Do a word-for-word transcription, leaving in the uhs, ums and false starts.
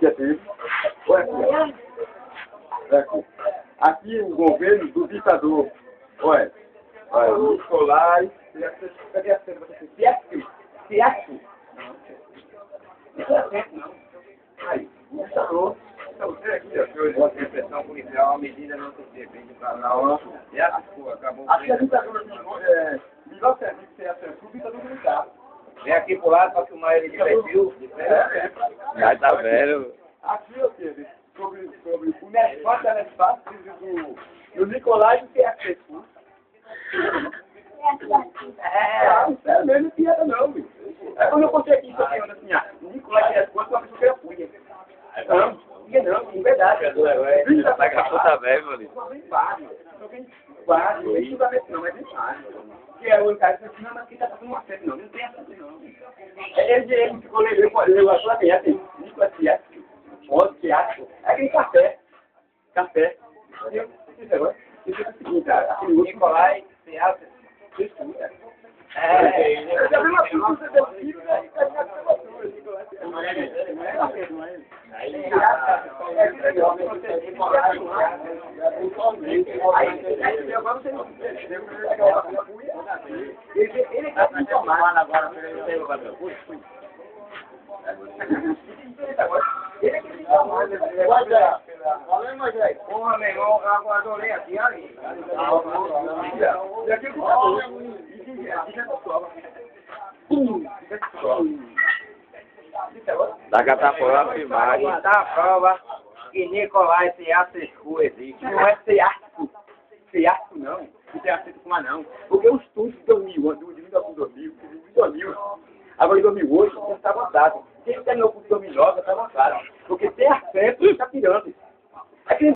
iniciativa. Olha aqui. Aqui. Aqui o governo do ditador. Olha. Olha, Nicolai. Cadê a cena? Fiasco. Fiasco. Não é certo, não. Aí, o ditador. Então, você aqui, ó, a repressão policial, uma medida não se depende para não. E a sua, acabou. Aqui a ditadura é melhor serviço que a censura, o ditador militar. Vem aqui pro lado para filmar ele de perfil. Já tá velho. Aqui eu teve sobre, sobre o Nesfat, a Nesfat, do, do Nicolai do P S C. É, não sério mesmo, não piada não, bicho. É quando eu contei aqui, isso aqui, assim, ah, o Nicolai P S C, uma pessoa que era fúria. Não, não, não, em verdade. Tá com a puta velha, mano. Só vem baixo, só vem baixo, não tem fundamento não, mas vem baixo. Que é o cara que diz, não, mas quem tá fazendo uma festa, não, não tem essa não. Ele, ele ficou levando, levou a sua meta, Nicolai Fiasco, pode, Fiasco, é aquele café, café, entendeu? Isso agora, isso é o seguinte, cara, aquele outro Nicolai Fiasco, você escuta. É, eu já vi uma coisa, você deu filho, né? Não é ele, não é ele, não é ele. Aí, ele está informando agora, ele é que se informando. Olha, mas aí, porra, meu irmão, eu adorei aqui, ali. E aqui com Dá que a prova filmagem. Dá a prova que Nicolai Fiasco existe. Não é Fiasco. Fiasco não. Não tem aceito com não. Porque os estudos de dois mil, de dois mil, de dois mil, agora em dois mil e oito, já está avançado. Quem terminou com dois mil e nove já está avançado. Porque tem acesso, está pirando.